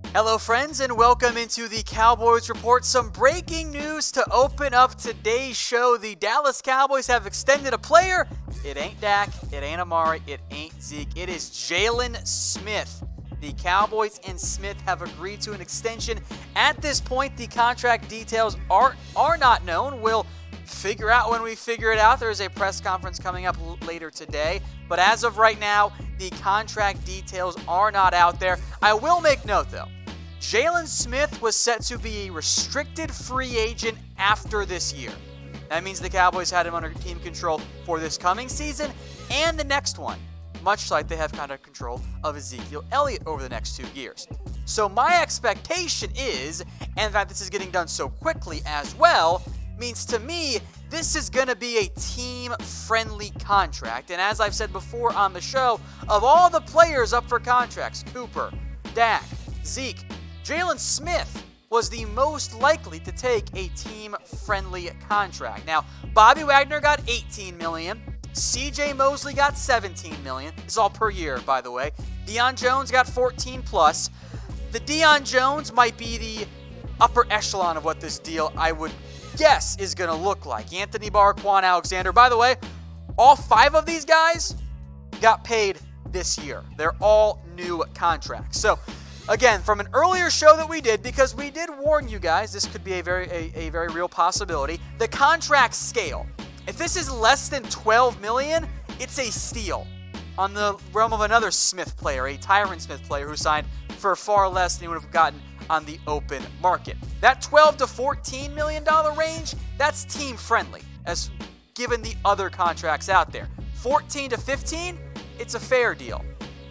Hello friends and welcome into the Cowboys Report. Some breaking news to open up today's show. The Dallas Cowboys have extended a player. It ain't Dak, it ain't Amari, it ain't Zeke. It is Jaylon Smith. The Cowboys and Smith have agreed to an extension. At this point, the contract details are not known. We'll figure out when we figure it out. There is a press conference coming up later today. But as of right now, the contract details are not out there. I will make note though. Jaylon Smith was set to be a restricted free agent after this year. That means the Cowboys had him under team control for this coming season and the next one, much like they have kind of control of Ezekiel Elliott over the next 2 years. So my expectation is, and that this is getting done so quickly as well, means to me this is going to be a team-friendly contract. And as I've said before on the show, of all the players up for contracts, Cooper, Dak, Zeke, Jaylon Smith was the most likely to take a team-friendly contract. Now, Bobby Wagner got $18 million. CJ Mosley got $17 million. This is all per year, by the way. Deion Jones got $14 plus. The Deion Jones might be the upper echelon of what this deal, I would guess, is going to look like. Anthony Barr, Quan Alexander. By the way, all 5 of these guys got paid this year. They're all new contracts. So, again, from an earlier show that we did, because we did warn you guys, this could be a very real possibility. The contract scale. If this is less than $12 million, it's a steal. On the realm of another Smith player, a Tyron Smith player who signed for far less than he would have gotten on the open market. That $12 to $14 million range, that's team friendly, as given the other contracts out there. 14 to 15, it's a fair deal.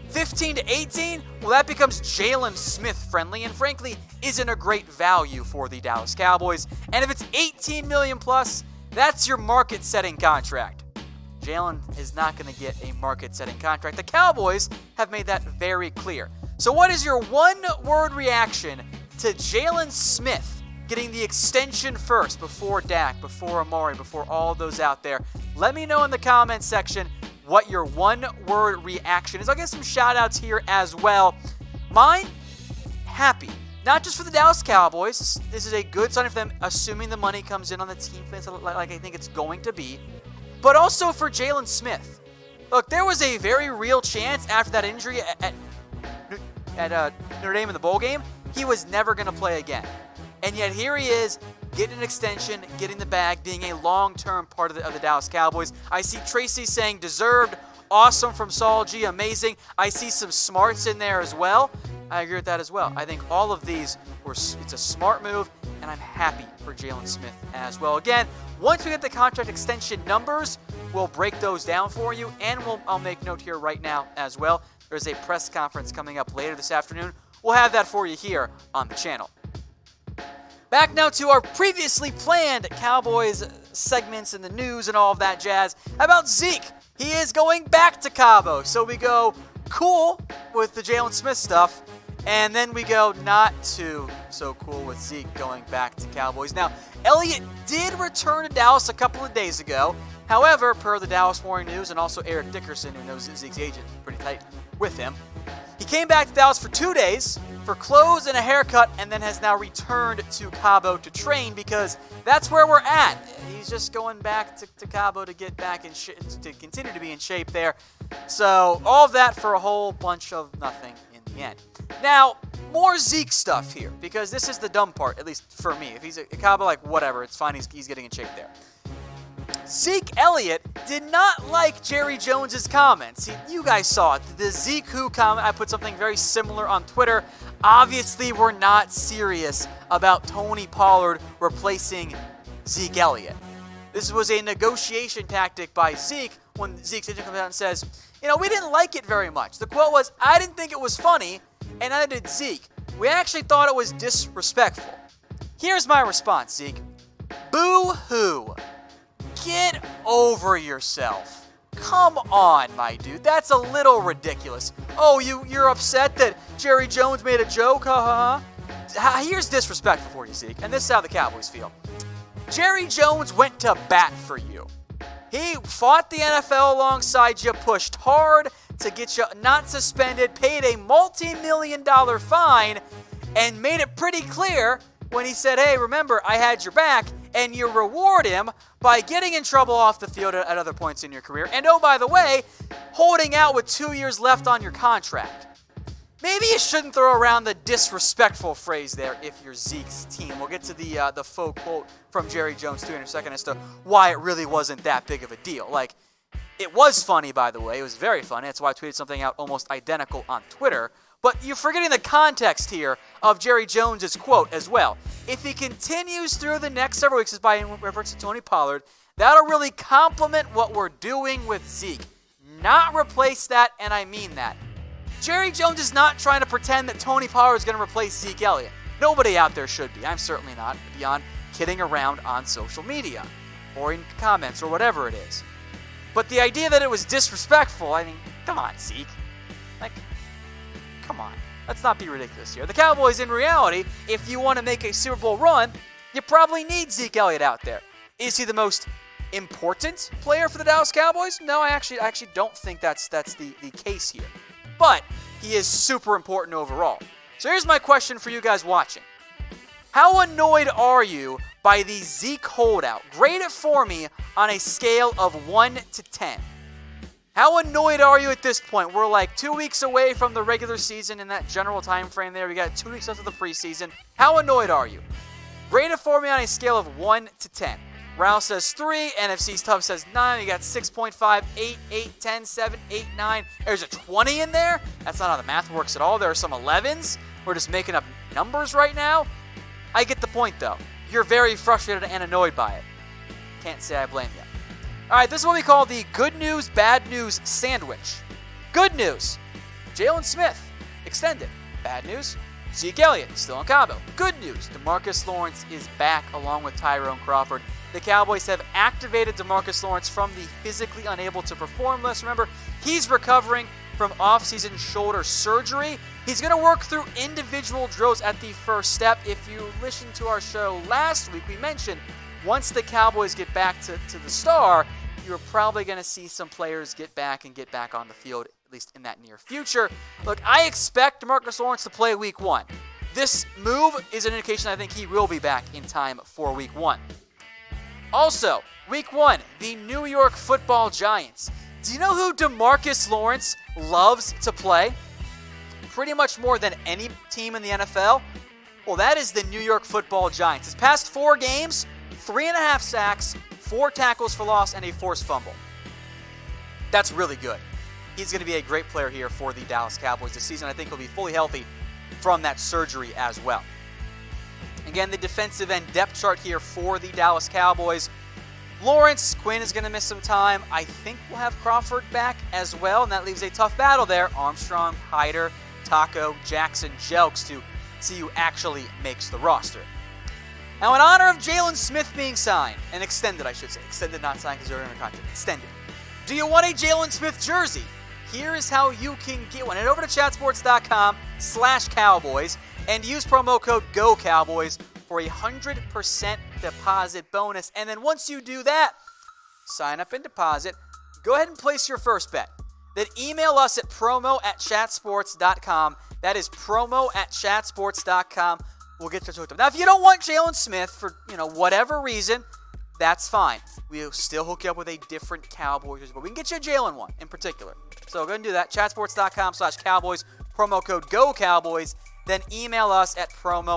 15 to 18, well, that becomes Jaylon Smith friendly and frankly isn't a great value for the Dallas Cowboys. And if it's 18 million plus, that's your market setting contract. Jaylon is not going to get a market setting contract. The Cowboys have made that very clear. So what is your one-word reaction to Jaylon Smith getting the extension first before Dak, before Amari, before all those out there? Let me know in the comments section what your one-word reaction is. I'll get some shout-outs here as well. Mine, happy. Not just for the Dallas Cowboys. This is a good sign for them, assuming the money comes in on the team like I think it's going to be. But also for Jaylon Smith. Look, there was a very real chance after that injury at Notre Dame in the bowl game, he was never going to play again. And yet here he is, getting an extension, getting the bag, being a long-term part of the Dallas Cowboys. I see Tracy saying deserved, awesome from Saul G, amazing. I see some smarts in there as well. I agree with that as well. I think all of these it's a smart move, and I'm happy for Jaylon Smith as well. Again, once we get the contract extension numbers, we'll break those down for you, and I'll make note here right now as well. There's a press conference coming up later this afternoon. We'll have that for you here on the channel. Back now to our previously planned Cowboys segments and the news and all of that jazz. How about Zeke? He is going back to Cabo. So we go cool with the Jaylon Smith stuff, and then we go not too so cool with Zeke going back to Cowboys. Now, Elliott did return to Dallas a couple of days ago. However, per the Dallas Morning News and also Eric Dickerson, who knows Zeke's agent pretty tight with him, he came back to Dallas for 2 days for clothes and a haircut, and then has now returned to Cabo to train because that's where we're at. He's just going back to Cabo to get back in to continue to be in shape there. So all of that for a whole bunch of nothing in the end. Now, more Zeke stuff here, because this is the dumb part, at least for me. If he's a Cabo, like, whatever, it's fine, he's getting in shape there. Zeke Elliott did not like Jerry Jones's comments. You guys saw it. The Zeke Who comment, I put something very similar on Twitter. Obviously, we're not serious about Tony Pollard replacing Zeke Elliott. This was a negotiation tactic by Zeke when Zeke's agent comes out and says, we didn't like it very much. The quote was, I didn't think it was funny, and neither did Zeke. We actually thought it was disrespectful. Here's my response, Zeke. Boo-hoo. Get over yourself. Come on, my dude. That's a little ridiculous. Oh, you're upset that Jerry Jones made a joke? Here's disrespectful for you, Zeke, and this is how the Cowboys feel. Jerry Jones went to bat for you. He fought the NFL alongside you, pushed hard to get you not suspended, paid a multi-million-dollar fine, and made it pretty clear when he said, hey, remember, I had your back, and you reward him by getting in trouble off the field at other points in your career. And oh, by the way, holding out with 2 years left on your contract. Maybe you shouldn't throw around the disrespectful phrase there if you're Zeke's team. We'll get to the faux quote from Jerry Jones too in a second as to why it really wasn't that big of a deal. Like, it was funny, by the way. It was very funny. That's why I tweeted something out almost identical on Twitter. But you're forgetting the context here of Jerry Jones' quote as well. If he continues through the next several weeks, by reference to Tony Pollard, that'll really complement what we're doing with Zeke. Not replace that, and I mean that. Jerry Jones is not trying to pretend that Tony Pollard is going to replace Zeke Elliott. Nobody out there should be. I'm certainly not, beyond kidding around on social media or in comments or whatever it is. But the idea that it was disrespectful, I mean, come on, Zeke. Like, come on. Let's not be ridiculous here. The Cowboys, in reality, if you want to make a Super Bowl run, you probably need Zeke Elliott out there. Is he the most important player for the Dallas Cowboys? No, I actually don't think that's the case here. But he is super important overall. So here's my question for you guys watching. How annoyed are you by the Zeke holdout? Grade it for me on a scale of 1 to 10. How annoyed are you at this point? We're like 2 weeks away from the regular season in that general time frame there. We got 2 weeks left of the preseason. How annoyed are you? Grade it for me on a scale of 1 to 10. Rouse says 3, NFC's Tough says 9, you got 6.5, 8, 8, 10, 7, 8, 9. There's a 20 in there? That's not how the math works at all. There are some 11s. We're just making up numbers right now. I get the point, though. You're very frustrated and annoyed by it. Can't say I blame you. All right, this is what we call the good news, bad news sandwich. Good news, Jaylon Smith extended. Bad news, Zeke Elliott still in Cabo. Good news, DeMarcus Lawrence is back along with Tyrone Crawford. The Cowboys have activated DeMarcus Lawrence from the physically unable to perform list. Remember, he's recovering from off-season shoulder surgery. He's going to work through individual drills at the first step. If you listened to our show last week, we mentioned once the Cowboys get back to the Star, you're probably going to see some players get back on the field, at least in that near future. Look, I expect DeMarcus Lawrence to play Week 1. This move is an indication I think he will be back in time for Week 1. Also, Week 1, the New York Football Giants. Do you know who DeMarcus Lawrence loves to play? Pretty much more than any team in the NFL. Well, that is the New York Football Giants. His past 4 games, 3.5 sacks, 4 tackles for loss, and a forced fumble. That's really good. He's going to be a great player here for the Dallas Cowboys this season. I think he'll be fully healthy from that surgery as well. Again, the defensive end depth chart here for the Dallas Cowboys. Lawrence, Quinn is going to miss some time. I think we'll have Crawford back as well, and that leaves a tough battle there. Armstrong, Hyder, Taco, Jackson, Jelks to see who actually makes the roster. Now, in honor of Jaylon Smith being signed, and extended, I should say. Extended, not signed because they're under contract. Extended. Do you want a Jaylon Smith jersey? Here is how you can get one. Head over to chatsports.com/Cowboys and use promo code GOCowboys for a 100% deposit bonus. And then once you do that, sign up and deposit. Go ahead and place your first bet. Then email us at promo@chatsports.com. That is promo@chatsports.com. We'll get you hooked up. Now, if you don't want Jaylon Smith for whatever reason, that's fine. We'll still hook you up with a different Cowboys jersey, but we can get you a Jaylon one in particular. So go ahead and do that. Chatsports.com/Cowboys, promo code GOCowboys. Then email us at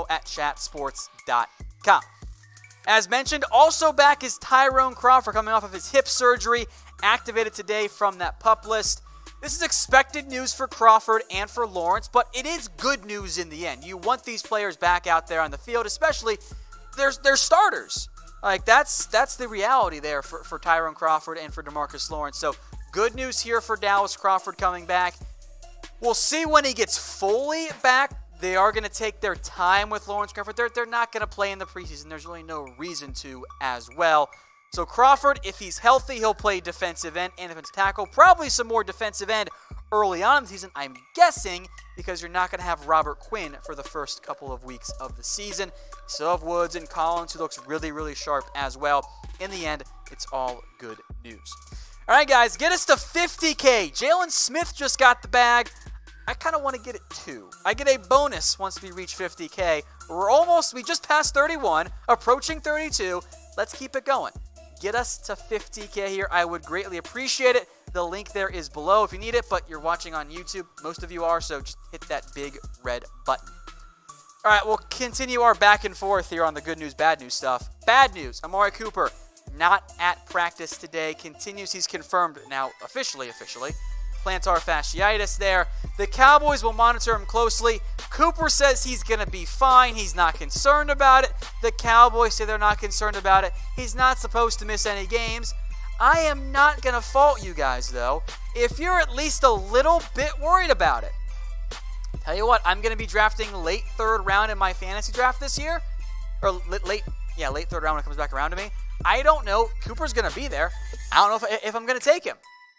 promo@chatsports.com. As mentioned, also back is Tyrone Crawford coming off of his hip surgery, activated today from that PUP list. This is expected news for Crawford and for Lawrence, but it is good news in the end. You want these players back out there on the field, especially they're starters. Like that's the reality there for Tyrone Crawford and for DeMarcus Lawrence. So good news here for Dallas. Crawford coming back. We'll see when he gets fully back. They are going to take their time with Lawrence Crawford. They're not going to play in the preseason. There's really no reason to as well. So Crawford, if he's healthy, he'll play defensive end and defensive tackle. Probably some more defensive end early on in the season, I'm guessing, because you're not going to have Robert Quinn for the first couple of weeks of the season. Still have Woods and Collins, who looks really, really sharp as well. In the end, it's all good news. All right, guys, get us to 50K. Jaylon Smith just got the bag. I kind of want to get it 2. I get a bonus once we reach 50K. We just passed 31, approaching 32. Let's keep it going. Get us to 50K here. I would greatly appreciate it. The link there is below if you need it, but you're watching on YouTube. Most of you are, so just hit that big red button. All right, we'll continue our back and forth here on the good news, bad news stuff. Bad news, Amari Cooper not at practice today. Continues, he's confirmed now officially. Plantar fasciitis there. The Cowboys will monitor him closely. Cooper says he's going to be fine. He's not concerned about it. The Cowboys say they're not concerned about it. He's not supposed to miss any games. I am not going to fault you guys, though, if you're at least a little bit worried about it. Tell you what, I'm going to be drafting late 3rd round in my fantasy draft this year. Or late 3rd round when it comes back around to me. I don't know. Cooper's going to be there. I don't know if I'm going to take him.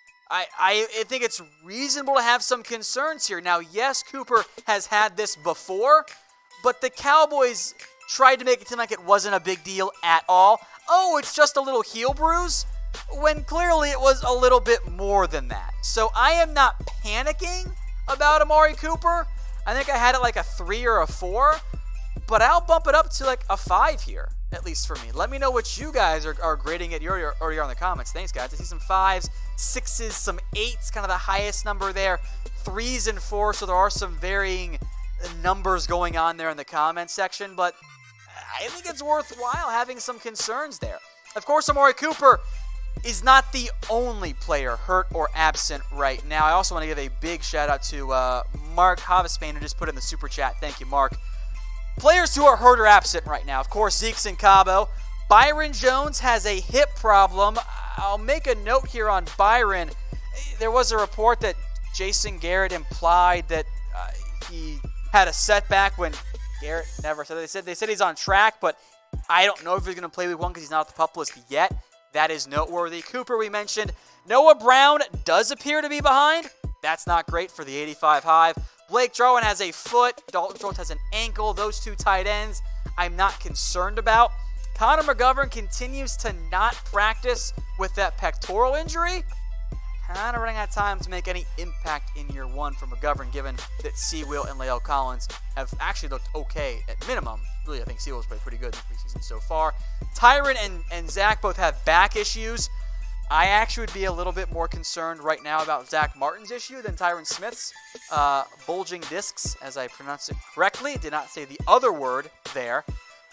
I think it's reasonable to have some concerns here. Now, yes, Cooper has had this before, but the Cowboys tried to make it seem like it wasn't a big deal at all. Oh, it's just a little heel bruise, when clearly it was a little bit more than that. So I am not panicking about Amari Cooper. I think I had it like a 3 or a 4, but I'll bump it up to like a 5 here, at least for me. Let me know what you guys are grading it. You're already on the comments. Thanks, guys. I see some 5s, 6s, some 8s, kind of the highest number there, 3s and 4s, so there are some varying numbers going on there in the comments section, but I think it's worthwhile having some concerns there. Of course, Amari Cooper is not the only player hurt or absent right now. I also want to give a big shout out to Mark Havaspain, who just put in the super chat. Thank you, Mark. Players who are hurt or absent right now, of course, Zeke's in Cabo. Byron Jones has a hip problem. I'll make a note here on Byron. There was a report that Jason Garrett implied that he had a setback when Garrett never said. They said he's on track, but I don't know if he's going to play week 1 because he's not at the PUP list yet. That is noteworthy. Cooper, we mentioned. Noah Brown does appear to be behind. That's not great for the 85 Hive. Blake Jarwin has a foot. Dalton Schultz has an ankle. Those 2 tight ends I'm not concerned about. Connor McGovern continues to not practice with that pectoral injury. Kind of running out of time to make any impact in year 1 for McGovern, given that Seawheel and Lael Collins have actually looked okay at minimum. Really, I think Seawheel's played pretty good in the preseason so far. Tyron and Zach both have back issues. I actually would be a little bit more concerned right now about Zach Martin's issue than Tyron Smith's. Bulging discs, as I pronounce it correctly, did not say the other word there,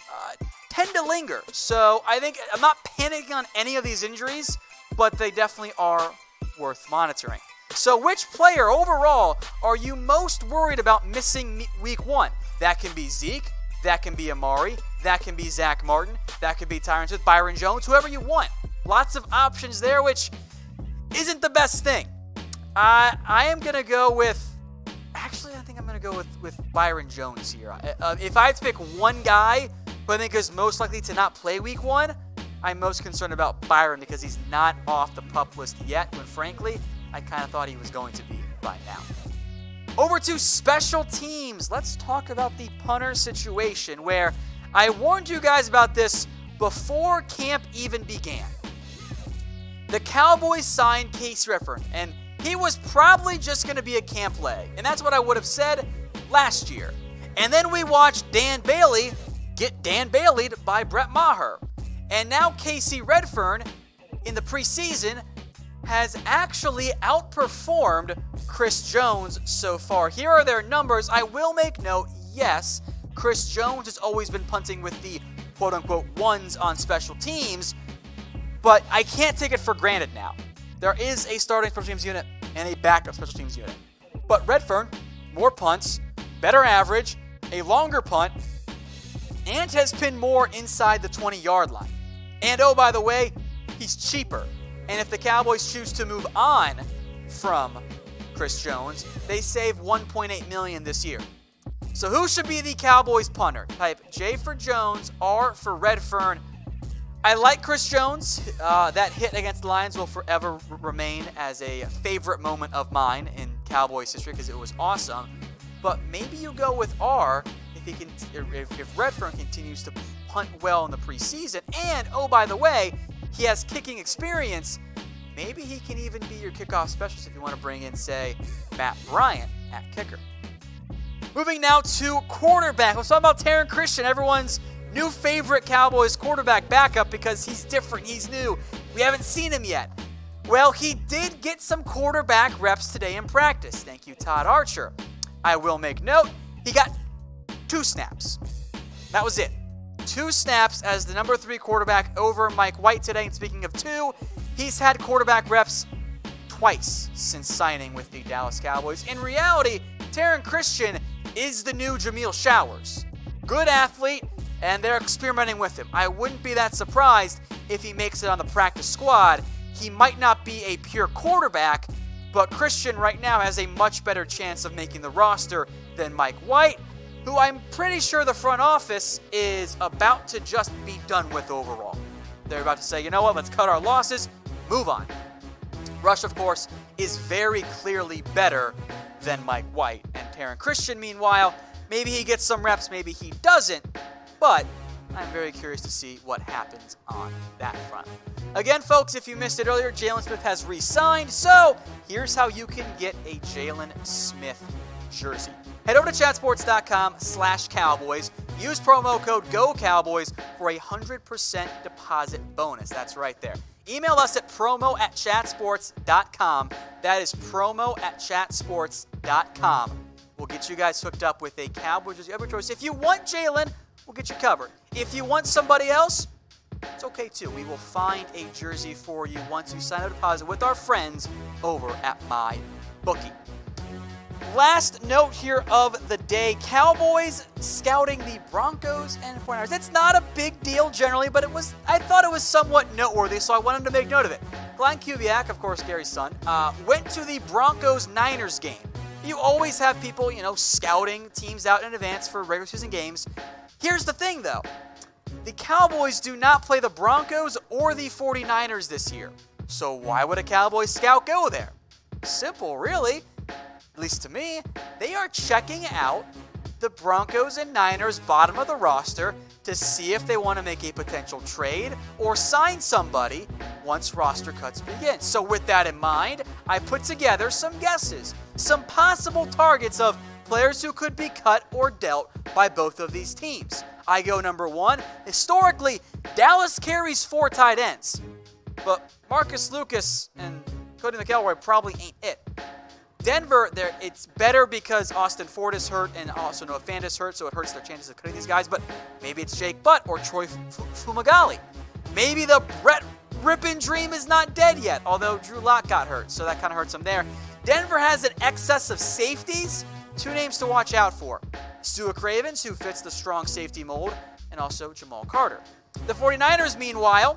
tend to linger. So I think I'm not panicking on any of these injuries, but they definitely are worth monitoring. So which player overall are you most worried about missing week 1? That can be Zeke, that can be Amari, that can be Zach Martin, that could be Tyron Smith, Byron Jones, whoever you want. Lots of options there, which isn't the best thing. I am going to go with... Actually, I think I'm going to go with Byron Jones here. If I had to pick one guy who I think is most likely to not play week 1, I'm most concerned about Byron because he's not off the PUP list yet, when frankly, I kind of thought he was going to be by now. Over to special teams. Let's talk about the punter situation, where I warned you guys about this before camp even began. The Cowboys signed Casey Redfern, and he was probably just going to be a camp leg, and that's what I would have said last year. And then we watched Dan Bailey get Dan Bailey'd by Brett Maher. And now Casey Redfern, in the preseason, has actually outperformed Chris Jones so far. Here are their numbers. I will make note, yes, Chris Jones has always been punting with the quote-unquote ones on special teams, but I can't take it for granted now. There is a starting special teams unit and a backup special teams unit. But Redfern, more punts, better average, a longer punt, and has pinned more inside the 20-yard line. And oh, by the way, he's cheaper. And if the Cowboys choose to move on from Chris Jones, they save $1.8 million this year. So who should be the Cowboys punter? Type J for Jones, R for Redfern. I like Chris Jones. That hit against the Lions will forever remain as a favorite moment of mine in Cowboys history because it was awesome. But maybe you go with R if Redfern continues to punt well in the preseason. And, oh, by the way, he has kicking experience. maybe he can even be your kickoff specialist if you want to bring in, say, Matt Bryant at kicker. Moving now to quarterback. Let's talk about Taryn Christian, everyone's new favorite Cowboys quarterback backup because he's different, he's new. We haven't seen him yet. Well, he did get some quarterback reps today in practice. Thank you, Todd Archer. I will make note, he got 2 snaps. That was it. 2 snaps as the number 3 quarterback over Mike White today. And speaking of 2, he's had quarterback reps twice since signing with the Dallas Cowboys. In reality, Taryn Christian is the new Jamil Showers. Good athlete, and they're experimenting with him. I wouldn't be that surprised if he makes it on the practice squad. He might not be a pure quarterback, but Christian right now has a much better chance of making the roster than Mike White, who I'm pretty sure the front office is about to just be done with overall. They're about to say, you know what, let's cut our losses, move on. Rush, of course, is very clearly better than Mike White. And Taryn Christian, meanwhile, maybe he gets some reps, maybe he doesn't, but I'm very curious to see what happens on that front. Again, folks, if you missed it earlier, Jaylon Smith has re-signed, so here's how you can get a Jaylon Smith jersey. Head over to chatsports.com/Cowboys. Use promo code GOCowboys for a 100% deposit bonus. That's right there. Email us at promo@chatsports.com. That is promo@chatsports.com. We'll get you guys hooked up with a Cowboys jersey of your choice. If you want Jaylon, we'll get you covered. If you want somebody else, it's okay too. We will find a jersey for you once you sign a deposit with our friends over at MyBookie. Last note here of the day, Cowboys scouting the Broncos and 49ers. It's not a big deal generally, but I thought it was somewhat noteworthy, so I wanted to make note of it. Glenn Kubiak, of course, Gary's son, went to the Broncos-Niners game. You always have people, scouting teams out in advance for regular season games. Here's the thing, though. The Cowboys do not play the Broncos or the 49ers this year. So why would a Cowboys scout go there? Simple, really. At least to me, they are checking out the Broncos and Niners bottom of the roster to see if they want to make a potential trade or sign somebody once roster cuts begin. So with that in mind, I put together some guesses, some possible targets of players who could be cut or dealt by both of these teams. I go number 1. Historically, Dallas carries 4 tight ends, but Marcus Lucas and Cody McElroy probably ain't it. Denver, it's better because Austin Ford is hurt and also Noah Fant is hurt, so it hurts their chances of cutting these guys, but maybe it's Jake Butt or Troy Fumagalli. Maybe the Brett Rippin dream is not dead yet, although Drew Lock got hurt, so that kind of hurts him there. Denver has an excess of safeties. 2 names to watch out for. Stuart Cravens, who fits the strong safety mold, and also Jamal Carter. The 49ers, meanwhile,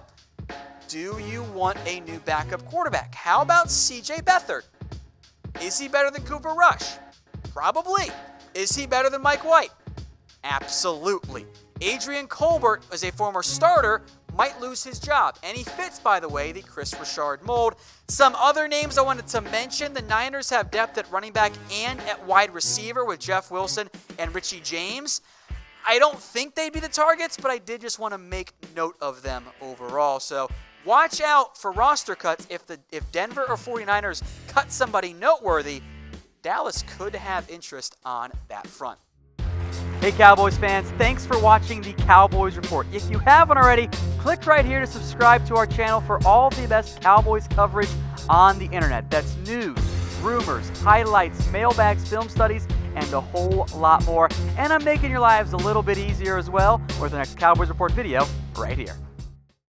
do you want a new backup quarterback? How about C.J. Beathard? Is he better than Cooper Rush? Probably. Is he better than Mike White? Absolutely. Adrian Colbert, as a former starter, might lose his job. And he fits, by the way, the Chris Richard mold. Some other names I wanted to mention. The Niners have depth at running back and at wide receiver with Jeff Wilson and Richie James. I don't think they'd be the targets, but I did just want to make note of them overall. So watch out for roster cuts. If Denver or 49ers cut somebody noteworthy, Dallas could have interest on that front. Hey Cowboys fans, thanks for watching the Cowboys Report. If you haven't already, click right here to subscribe to our channel for all the best Cowboys coverage on the internet. That's news, rumors, highlights, mailbags, film studies, and a whole lot more. And I'm making your lives a little bit easier as well with the next Cowboys Report video right here.